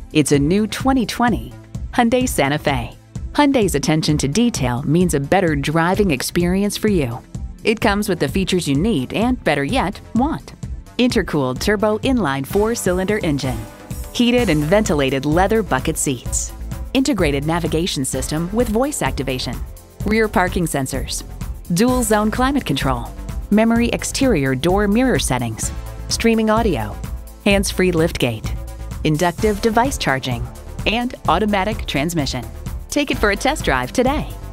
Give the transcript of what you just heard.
It's a new 2020 Hyundai Santa Fe. Hyundai's attention to detail means a better driving experience for you. It comes with the features you need and, better yet, want. Intercooled turbo inline 4-cylinder engine, heated and ventilated leather bucket seats, integrated navigation system with voice activation, rear parking sensors, dual zone climate control, memory exterior door mirror settings, streaming audio, hands-free liftgate, inductive device charging, and automatic transmission. Take it for a test drive today.